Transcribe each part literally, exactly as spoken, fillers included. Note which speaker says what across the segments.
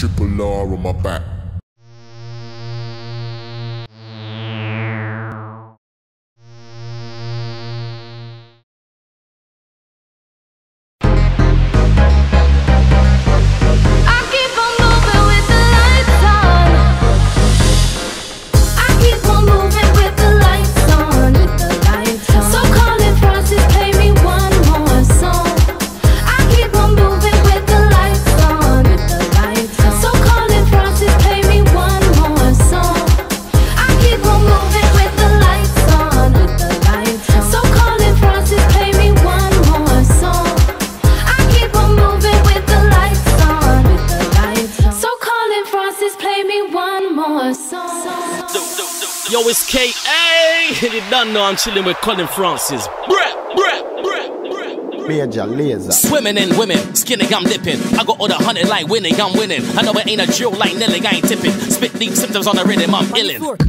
Speaker 1: triple R on my back.
Speaker 2: Yo, it's K A. You done know I'm chilling with Colin Francis. Brett, Brett, Brett, Brett.
Speaker 3: Major laser.
Speaker 2: Swimming in women, skinning, I'm dipping. I got all the hunting like winning, I'm winning. I know it ain't a drill like Nelly, I ain't tipping. Spit deep symptoms on the rhythm, I'm illin'.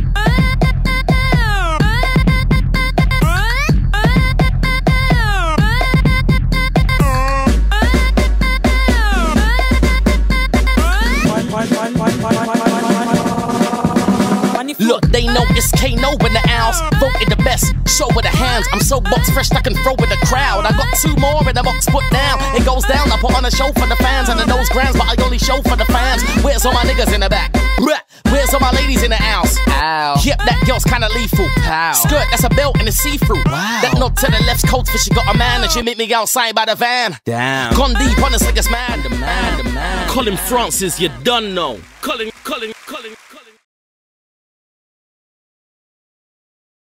Speaker 2: Look, they know it's Kano in the house. Voted the best, show with the hands. I'm so box fresh I can throw with the crowd. I got two more in the box put down. It goes down, I put on a show for the fans. And the nose grands, but I only show for the fans. Where's all my niggas in the back? Where's all my ladies in the house? Ow. Yep, that girl's kinda lethal. Pow. Skirt, that's a belt and a see-through. Wow. That nod to the left's cold for she got a man. And she meet me outside by the van. Damn. Gone deep on this nigga's man. The man, the man. Colin Francis, you done know. Colin, Colin.